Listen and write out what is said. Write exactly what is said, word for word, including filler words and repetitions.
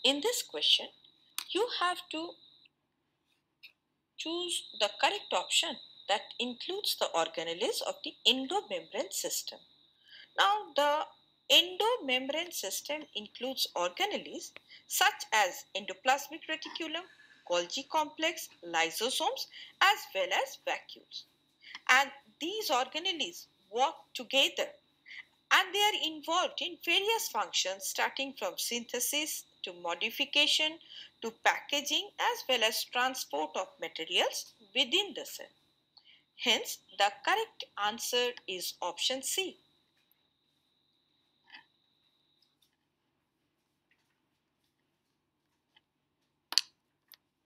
In this question, you have to choose the correct option that includes the organelles of the endomembrane system. Now, the endomembrane system includes organelles such as endoplasmic reticulum, Golgi complex, lysosomes, as well as vacuoles. And these organelles work together and they are involved in various functions starting from synthesis to modification to packaging as well as transport of materials within the cell. Hence, the correct answer is option C.